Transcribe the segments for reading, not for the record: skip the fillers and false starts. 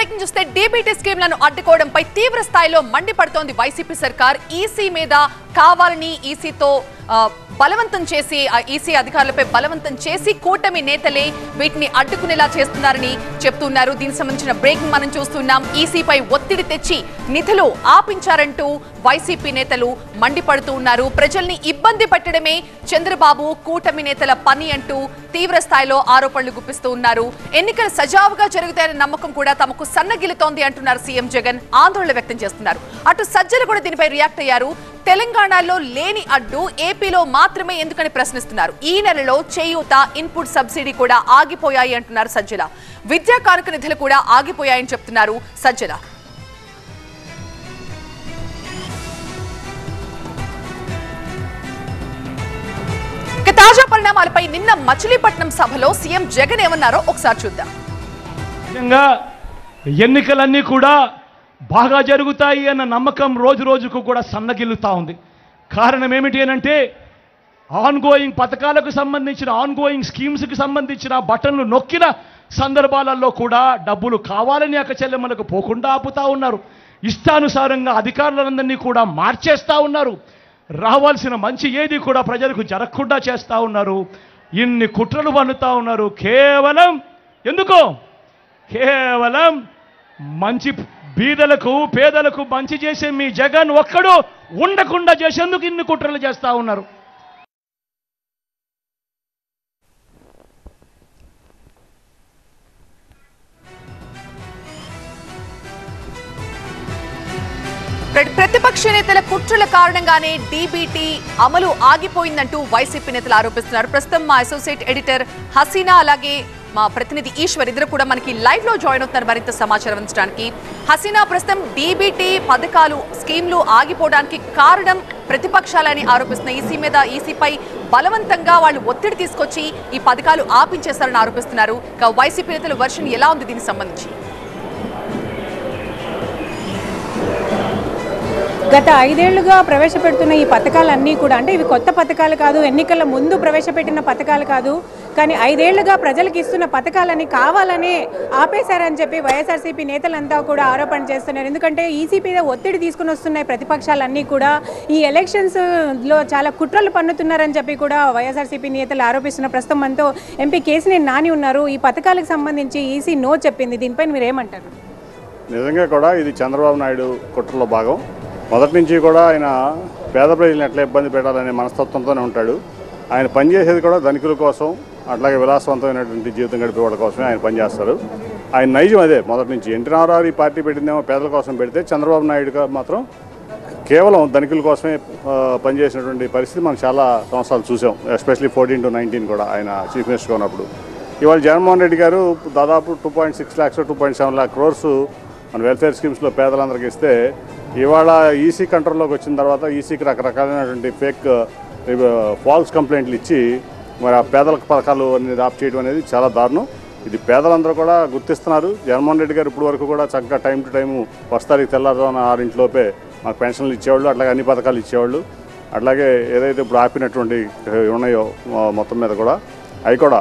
Breaking చూస్తే DBT స్కీమ్లను అడ్డుకోవడంపై తీవ్ర స్థాయిలో మండిపడుతోంది వైసీపీ సర్కార్. ఈసీ మీద కావాలని ఈసీతో బలవంతం చేసి ఈసీ అధికారులపై బలవంతం చేసి కూటమి నేతలే వీటిని అడ్డుకునేలా చేస్తున్నారని చెప్తున్నారు. దీనికి సంబంధించిన బ్రేకింగ్ మనం చూస్తున్నాం. ఈసీపై ఒత్తిడి తెచ్చి నిధులు ఆపించారంటూ వైసీపీ నేతలు మండిపడుతూ ఉన్నారు. ప్రజల్ని ఇబ్బంది పెట్టడమే చంద్రబాబు కూటమి నేతల పని అంటూ తీవ్ర స్థాయిలో ఆరోపణలు గుప్పిస్తూ ఉన్నారు. ఎన్నికలు సజావుగా జరుగుతాయన్న నమ్మకం కూడా తమకు సన్నగిలుతోంది అంటున్నారు సీఎం జగన్. ఆందోళన వ్యక్తం చేస్తున్నారు. అటు సజ్జలు కూడా దీనిపై రియాక్ట్ అయ్యారు. తెలంగాణలో లేని అడ్డు ఏపీలో మాత్రమే ఎందుకని ప్రశ్నిస్తున్నారు. ఈ నెలలో చేయూత ఇన్పుట్ సబ్సిడీ కూడా ఆగిపోయాయి అంటున్నారు సజ్జల. విద్యా కానుక నిధులు కూడా ఆగిపోయాయని చెప్తున్నారు సజ్జల. తాజా పరిణామాలపై నిన్న మచిలీపట్నం సభలో సీఎం జగన్ ఏమన్నారో ఒకసారి చూద్దాం. ఎన్నికలన్నీ కూడా బాగా జరుగుతాయి అన్న నమ్మకం రోజు రోజుకు కూడా సన్నగిల్లుతా ఉంది. కారణం ఏమిటి అంటే ఆన్గోయింగ్ పథకాలకు సంబంధించిన ఆన్గోయింగ్ స్కీమ్స్కి సంబంధించిన బటన్లు నొక్కిన సందర్భాలలో కూడా డబ్బులు కావాలని అక్కచెల్లెమ్మలకు పోకుండా ఆపుతా ఉన్నారు. ఇష్టానుసారంగా అధికారులందరినీ కూడా మార్చేస్తూ ఉన్నారు. రావాల్సిన మంచి ఏది కూడా ప్రజలకు జరగకుండా చేస్తూ ఉన్నారు. ఇన్ని కుట్రలు పన్నుతా ఉన్నారు. కేవలం ఎందుకో కేవలం మంచి బీదలకు పేదలకు మంచి చేసే మీ జగన్ ఒక్కడు ఉండకుండా చేసేందుకు ఇన్ని కుట్రలు చేస్తూ ఉన్నారు. ప్రతిపక్ష నేతల కుట్రల కారణంగానే డీబీటీ అమలు ఆగిపోయిందంటూ వైసీపీ నేతలు ఆరోపిస్తున్నారు. ప్రస్తుతం మా అసోసియేట్ ఎడిటర్ హసీనా అలాగే మా ప్రతినిధి ఈశ్వర్ ఇద్దరు కూడా మనకి లైవ్ లో జాయిన్ అవుతున్నారు మరింత సమాచారం అందించడానికి. హసీనా, ప్రస్తుతం డీబీటీ పథకాలు స్కీమ్లు ఆగిపోవడానికి కారణం ప్రతిపక్షాలని ఆరోపిస్తున్న ఈసీపై బలవంతంగా వాళ్ళు ఒత్తిడి తీసుకొచ్చి ఈ పథకాలు ఆపించేస్తారని ఆరోపిస్తున్నారు. వైసీపీ నేతల వర్షన్ ఎలా ఉంది దీనికి సంబంధించి? గత 5 ఏళ్లుగా ప్రవేశపెడుతున్న ఈ పథకాలన్నీ కూడా అంటే ఇవి కొత్త పథకాలు కాదు, ఎన్నికల ముందు ప్రవేశపెట్టిన పథకాలు కాదు, కానీ 5 ఏళ్లుగా ప్రజలకు ఇస్తున్న పథకాలని కావాలని ఆపేశారని చెప్పి వైఎస్ఆర్సీపీ నేతలంతా కూడా ఆరోపణ చేస్తున్నారు. ఎందుకంటే ఈసీపీ ఒత్తిడి తీసుకుని వస్తున్నాయి ప్రతిపక్షాలన్నీ కూడా. ఈ ఎలక్షన్స్లో చాలా కుట్రలు పన్నుతున్నారని చెప్పి కూడా వైఎస్ఆర్సీపీ నేతలు ఆరోపిస్తున్న ప్రస్తుతం మనతో ఎంపీ కేసినేని నాని ఉన్నారు. ఈ పథకాలకు సంబంధించి ఈసీ నో చెప్పింది, దీనిపై మీరు ఏమంటారు? నిజంగా కూడా ఇది చంద్రబాబు నాయుడు కుట్రలో భాగం. మొదటి నుంచి కూడా ఆయన పేద ప్రజలను ఎట్లా ఇబ్బంది పెట్టాలనే మనస్తత్వంతోనే ఉంటాడు. ఆయన పనిచేసేది కూడా ధనికుల కోసం, అట్లాగే విలాసవంతమైనటువంటి జీవితం గడిపే వాళ్ళ కోసమే ఆయన పనిచేస్తారు. ఆయన నైజం అదే మొదటి నుంచి. ఎన్టీ రామారావు ఈ పార్టీ పెట్టిందేమో పేదల కోసం పెడితే, చంద్రబాబు నాయుడు మాత్రం కేవలం ధనికుల కోసమే పనిచేసినటువంటి పరిస్థితి మనం చాలా సంవత్సరాలు చూసాం. ఎస్పెషలీ 14 to 19 కూడా ఆయన చీఫ్ మినిస్టర్గా ఉన్నప్పుడు. ఇవాళ జగన్మోహన్ రెడ్డి గారు దాదాపు 2.6 lakhs 2.7 lakh crores మన వెల్ఫేర్ స్కీమ్స్లో పేదలందరికీ ఇస్తే, ఇవాళ ఈసీ కంట్రోల్లోకి వచ్చిన తర్వాత ఈసీకి రకరకాలైనటువంటి ఫేక్ ఫాల్స్ కంప్లైంట్లు ఇచ్చి మరి ఆ పేదలకు పథకాలు అనేది ఆప్ చేయడం అనేది చాలా దారుణం. ఇది పేదలందరూ కూడా గుర్తిస్తున్నారు. జగన్మోహన్ రెడ్డి గారు ఇప్పుడు వరకు కూడా చక్కగా టైం టు టైము 1 తారీఖు తెల్లారుజామున 6 మాకు పెన్షన్లు ఇచ్చేవాళ్ళు, అట్లాగే అన్ని పథకాలు ఇచ్చేవాళ్ళు. అట్లాగే ఏదైతే ఇప్పుడు ఆపినటువంటి ఉన్నాయో మొత్తం మీద కూడా అవి కూడా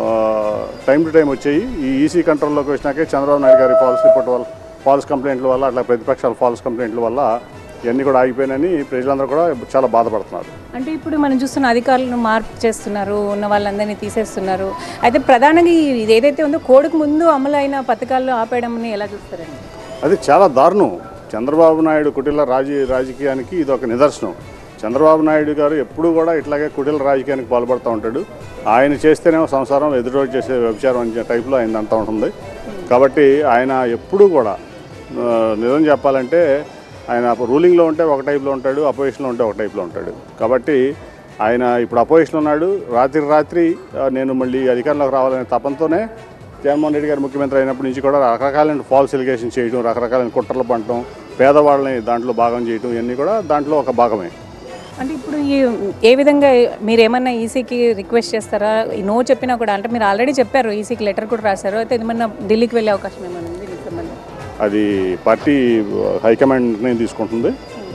టైం టు టైం వచ్చాయి. ఈ ఈసీ కంట్రోల్లోకి వచ్చినాకే చంద్రబాబు నాయుడు గారి ఫాల్స్ కంప్లైంట్ల వల్ల, అట్లా ప్రతిపక్షాల ఫాల్స్ కంప్లైంట్ల వల్ల ఇవన్నీ కూడా ఆగిపోయినాయని ప్రజలందరూ కూడా చాలా బాధపడుతున్నారు. అంటే ఇప్పుడు మనం చూస్తున్న అధికారులను మార్పు చేస్తున్నారు, ఉన్న వాళ్ళందరినీ తీసేస్తున్నారు. అయితే ప్రధానంగా ఇది ఏదైతే ఉందో కోడుకు ముందు అమలు అయిన పథకాలను ఆపేయడంని ఎలా చూస్తారండి? అది చాలా దారుణం. చంద్రబాబు నాయుడు కుటిల రాజకీయానికి ఇది ఒక నిదర్శనం. చంద్రబాబు నాయుడు గారు ఎప్పుడూ కూడా ఇట్లాగే కుటిల రాజకీయానికి పాల్పడుతూ ఉంటాడు. ఆయన చేస్తేనేమో సంసారం, ఎదురోజు చేసే వ్యభిచారం అనే టైప్లో ఆయన అంతా ఉంటుంది. కాబట్టి ఆయన ఎప్పుడూ కూడా నిజం చెప్పాలంటే ఆయన రూలింగ్లో ఉంటే ఒక టైప్లో ఉంటాడు, అపోజిషన్లో ఉంటే ఒక టైప్లో ఉంటాడు. కాబట్టి ఆయన ఇప్పుడు అపోజిషన్లో ఉన్నాడు. రాత్రి నేను మళ్ళీ అధికారంలోకి రావాలనే తపంతోనే జగన్మోహన్ రెడ్డి గారు ముఖ్యమంత్రి అయినప్పటి నుంచి కూడా రకరకాలైన ఫాల్స్ ఎలిగేషన్ చేయడం, రకరకాలైన కుట్రలు పడటం, పేదవాళ్ళని దాంట్లో భాగం చేయడం, ఇవన్నీ కూడా దాంట్లో ఒక భాగమే. అంటే ఇప్పుడు ఏ విధంగా మీరు ఏమన్నా ఈసీకి రిక్వెస్ట్ చేస్తారా? నో చెప్పినా కూడా, అంటే మీరు ఆల్రెడీ చెప్పారు, ఈసీకి లెటర్ కూడా రాశారు, అయితే ఏమన్నా ఢిల్లీకి వెళ్ళే అవకాశం ఏమైనా ఉంది? అది పార్టీ హైకమాండ్ నిర్ణయం తీసుకుంటుంది.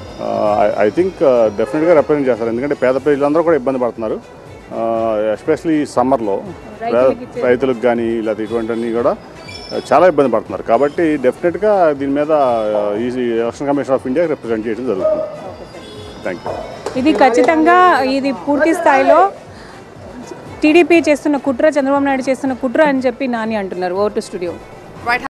ఐ థింక్ డెఫినెట్గా రిప్రజెంట్ చేస్తారు. ఎందుకంటే పేద ప్రజలందరూ కూడా ఇబ్బంది పడుతున్నారు. ఎస్పెషలీ సమ్మర్లో రైతులకు కానీ లేకపోతే ఇటువంటివన్నీ కూడా చాలా ఇబ్బంది పడుతున్నారు. కాబట్టి డెఫినెట్గా దీని మీద ఈ election commission of India represent చేయడం జరుగుతుంది. Thank you. ఇది ఖచ్చితంగా ఇది పూర్తి స్థాయిలో టీడీపీ చేస్తున్న కుట్ర, చంద్రబాబు నాయుడు చేస్తున్న కుట్ర అని చెప్పి నాని అంటున్నారు. Over to studio.